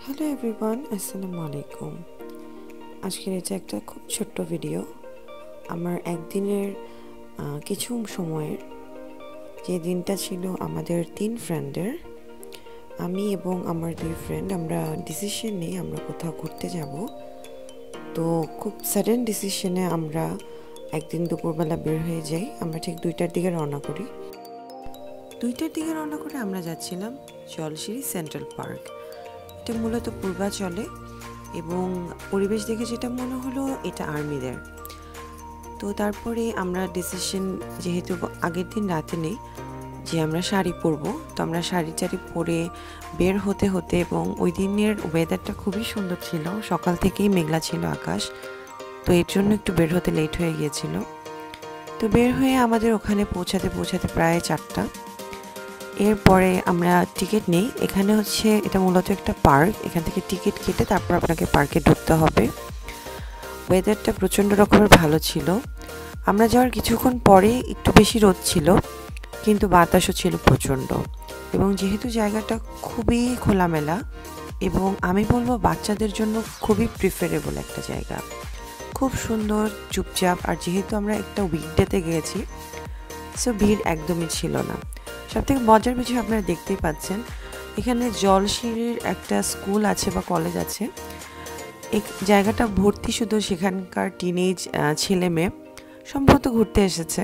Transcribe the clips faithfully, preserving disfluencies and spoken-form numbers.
Hello everyone, আসসালামু আলাইকুম। আজকের এটা একটা খুব ছোট্ট ভিডিও। আমার একদিনের কিছু সময়ের, যে দিনটা ছিল আমাদের তিন ফ্রেন্ডের, আমি এবং আমার দুই ফ্রেন্ড আমরা ডিসিশন নিই আমরা কোথাও ঘুরতে যাব। তো খুব সাডেন ডিসিশনে আমরা একদিন দুপুরবেলা বের হয়ে যাই। আমরা ঠিক দুইটার দিকে রওনা করি। দুইটার দিকে রওনা করে আমরা যাচ্ছিলাম জলশিরি সেন্ট্রাল পার্ক। এটা মূলত পূর্বাচলে, এবং পরিবেশ দেখে যেটা মনে হলো এটা আর্মিদের। তো তারপরে আমরা ডিসিশন, যেহেতু আগের দিন রাতে নেই যে আমরা শাড়ি পরবো, তো আমরা শাড়ি টাড়ি পরে বের হতে হতে, এবং ওই দিনের ওয়েদারটা খুবই সুন্দর ছিল, সকাল থেকেই মেঘলা ছিল আকাশ, তো এর জন্য একটু বের হতে লেট হয়ে গিয়েছিল। তো বের হয়ে আমাদের ওখানে পৌঁছাতে পৌঁছাতে প্রায় চারটা। এরপরে আমরা টিকিট নেই। এখানে হচ্ছে এটা মূলত একটা পার্ক, এখান থেকে টিকিট কেটে তারপর আপনাকে পার্কে ঢুকতে হবে। ওয়েদারটা প্রচণ্ড রকমের ভালো ছিল। আমরা যাওয়ার কিছুক্ষণ পরে একটু বেশি রোদ ছিল, কিন্তু বাতাসও ছিল প্রচণ্ড, এবং যেহেতু জায়গাটা খুবই খোলামেলা, এবং আমি বলবো বাচ্চাদের জন্য খুবই প্রিফারেবল একটা জায়গা, খুব সুন্দর, চুপচাপ। আর যেহেতু আমরা একটা উইকডেতে গিয়েছি, সো ভিড় একদমই ছিল না। সবথেকে মজার বিষয় আপনারা দেখতেই পাচ্ছেন, এখানে জলশিরির একটা স্কুল আছে বা কলেজ আছে। এই জায়গাটা ভর্তি শুধু সেখানকার টিনেজ ছেলে মেয়ে, সম্ভবত ঘুরতে এসেছে।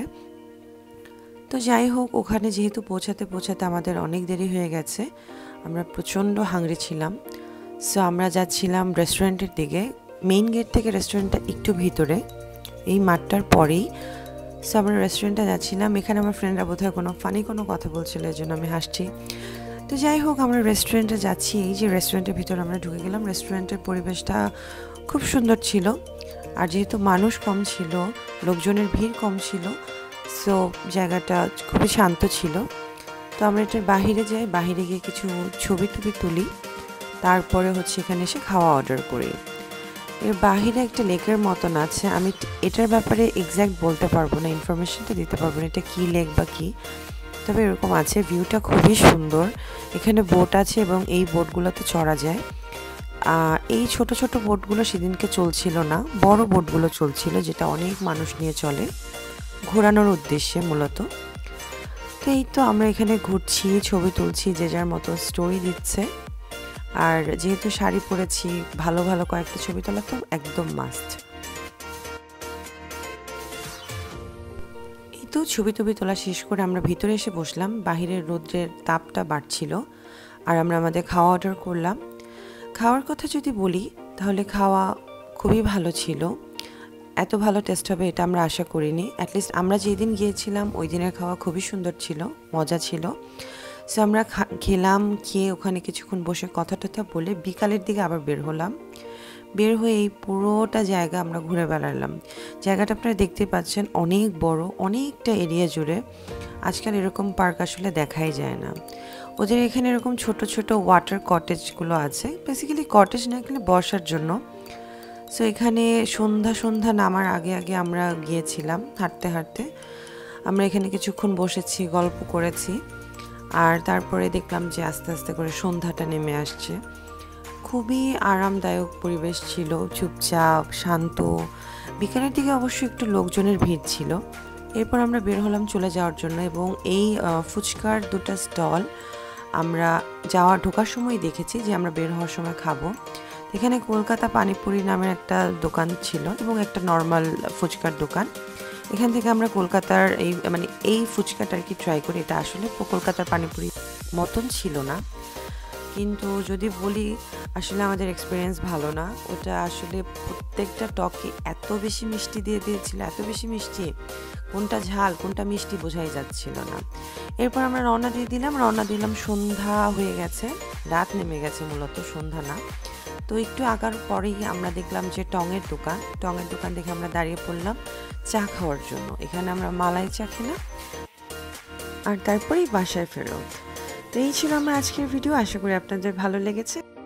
তো যাই হোক, ওখানে যেহেতু পৌঁছাতে পৌঁছাতে আমাদের অনেক দেরি হয়ে গেছে, আমরা প্রচণ্ড হাংরি ছিলাম। সো আমরা যাচ্ছিলাম রেস্টুরেন্টের দিকে। মেইন গেট থেকে রেস্টুরেন্টটা একটু ভিতরে, এই মাঠটার পরেই। সো আমরা রেস্টুরেন্টে যাচ্ছিলাম। এখানে আমার ফ্রেন্ডরা বোধহয় কোনো ফানি কোনো কথা বলছিল, এই জন্য আমি হাসছি। তো যাই হোক, আমরা রেস্টুরেন্টে যাচ্ছি। এই যে রেস্টুরেন্টের ভিতরে আমরা ঢুকে গেলাম। রেস্টুরেন্টের পরিবেশটা খুব সুন্দর ছিল, আর যেহেতু মানুষ কম ছিল, লোকজনের ভিড় কম ছিল, সো জায়গাটা খুবই শান্ত ছিল। তো আমরা এটার বাহিরে যাই, বাহিরে গিয়ে কিছু ছবি টবি তুলি, তারপরে হচ্ছে এখানে এসে খাওয়া অর্ডার করি। এর বাহিরে একটা লেকের মতন আছে, আমি এটার ব্যাপারে এক্স্যাক্ট বলতে পারবো না, ইনফরমেশনটা দিতে পারবো না এটা কী লেক বা কী, তবে এরকম আছে। ভিউটা খুবই সুন্দর। এখানে বোট আছে, এবং এই বোটগুলোতে চড়া যায়। এই ছোট ছোট বোটগুলো সেদিনকে চলছিল না, বড় বোটগুলো চলছিল, যেটা অনেক মানুষ নিয়ে চলে ঘোরানোর উদ্দেশ্যে মূলত। তো এই তো আমরা এখানে ঘুরছি, ছবি তুলছি, যে যার মতো স্টোরি দিচ্ছে। আর যেহেতু শাড়ি পরেছি, ভালো ভালো কয়েকটা ছবি তোলা তো একদম মাস্ট। এই তো ছবি টবি তোলা শেষ করে আমরা ভিতরে এসে বসলাম। বাহিরের রোদ্রের তাপটা বাড়ছিল, আর আমরা আমাদের খাওয়া অর্ডার করলাম। খাওয়ার কথা যদি বলি, তাহলে খাওয়া খুবই ভালো ছিল। এত ভালো টেস্ট হবে এটা আমরা আশা করিনি। অ্যাটলিস্ট আমরা যেদিন গিয়েছিলাম ওই দিনের খাওয়া খুবই সুন্দর ছিল, মজা ছিল। সো আমরা খেলাম, খেয়ে ওখানে কিছুক্ষণ বসে কথা টথা বলে বিকালের দিকে আবার বের হলাম। বের হয়ে এই পুরোটা জায়গা আমরা ঘুরে বেড়ালাম। জায়গাটা আপনারা দেখতে পাচ্ছেন, অনেক বড়, অনেকটা এরিয়া জুড়ে। আজকাল এরকম পার্ক আসলে দেখাই যায় না। ওদের এখানে এরকম ছোট ছোট ওয়াটার কটেজগুলো আছে, বেসিক্যালি কটেজ না, এখানে বসার জন্য। সো এখানে সন্ধ্যা সন্ধ্যা নামার আগে আগে আমরা গিয়েছিলাম হাঁটতে হাঁটতে। আমরা এখানে কিছুক্ষণ বসেছি, গল্প করেছি, আর তারপরে দেখলাম যে আস্তে আস্তে করে সন্ধ্যাটা নেমে আসছে। খুবই আরামদায়ক পরিবেশ ছিল, চুপচাপ, শান্ত। বিকালের দিকে অবশ্যই একটু লোকজনের ভিড় ছিল। এরপর আমরা বের হলাম চলে যাওয়ার জন্য, এবং এই ফুচকার দুটো স্টল আমরা যাওয়া ঢোকার সময় দেখেছি যে আমরা বের হওয়ার সময় খাবো। এখানে কলকাতা পানিপুরি নামের একটা দোকান ছিল, এবং একটা নর্মাল ফুচকার দোকান। এখান থেকে আমরা কলকাতার এই মানে এই ফুচকাটা আর কি ট্রাই করি। এটা আসলে কলকাতার পানিপুরি মতন ছিল না, কিন্তু যদি বলি আসলে আমাদের এক্সপিরিয়েন্স ভালো না। ওটা আসলে প্রত্যেকটা টকে এত বেশি মিষ্টি দিয়ে দিয়েছিল, এত বেশি মিষ্টি, কোনটা ঝাল কোনটা মিষ্টি বোঝাই যাচ্ছিল না। এরপর আমরা রওনা দিয়ে দিলাম রওনা দিলাম সন্ধ্যা হয়ে গেছে, রাত নেমে গেছে, মূলত সন্ধ্যা না। তো একটু আগার পরেই আমরা দেখলাম যে টঙের দোকান টঙের দোকান দেখে আমরা দাঁড়িয়ে পড়লাম চা খাওয়ার জন্য। এখানে আমরা মালাই চা খেলাম, আর তারপরেই বাসায় ফেরত। তো এই ছিল আমার আজকের ভিডিও। আশা করি আপনাদের ভালো লেগেছে।